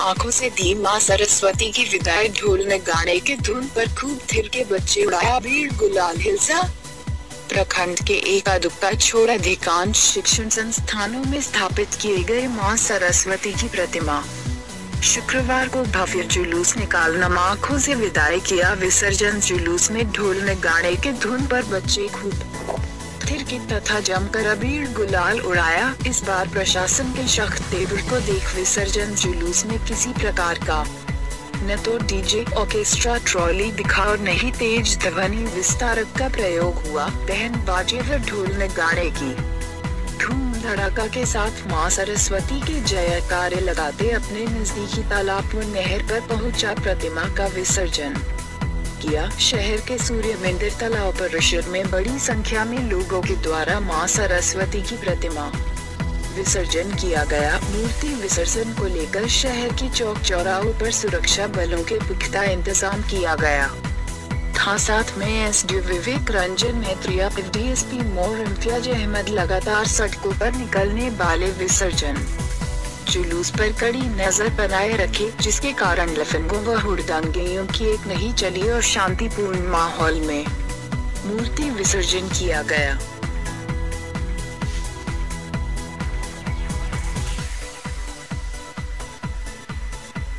आंखों से दी मां सरस्वती की विदाई। ढोल नगाड़े के धुन पर खूब थिर के बच्चे उड़ाया भीड़ गुलाल हिलसा। प्रखंड के एकादुक्का छोड़ अधिकांश शिक्षण संस्थानों में स्थापित किए गए मां सरस्वती की प्रतिमा। शुक्रवार को भव्य जुलूस निकालना आंखों से विदाई किया। विसर्जन जुलूस में ढोल नगाड़े के धुन पर बच्चे खूब थिर के तथा जमकर अबीर गुलाल उड़ाया। इस बार प्रशासन के सख्त तेवर को देख विसर्जन जुलूस में किसी प्रकार का न तो डीजे ऑर्केस्ट्रा ट्रॉली दिखा और नहीं तेज ध्वनि विस्तारक का प्रयोग हुआ। बैंड बाजे व ढोल नगाड़े की धूम धड़ाका के साथ मां सरस्वती के जयकारे लगाते अपने नजदीकी तालाब व नहर पर पहुंचा प्रतिमा का विसर्जन किया। शहर के सूर्य मंदिर तालाब परिसर में बड़ी संख्या में लोगों के द्वारा मां सरस्वती की प्रतिमा विसर्जन किया गया। मूर्ति विसर्जन को लेकर शहर की चौक चौराहों पर सुरक्षा बलों के पुख्ता इंतजाम किया गया था। साथ में एसडीओ विवेक रंजन मैत्रिया, डीएसपी मोर इम्तियाज अहमद लगातार सड़कों पर निकलने वाले विसर्जन जुलूस पर कड़ी नजर बनाए रखे, जिसके कारण लफंगों व हुड़दंगियों की एक नहीं चली और शांतिपूर्ण माहौल में मूर्ति विसर्जन किया गया।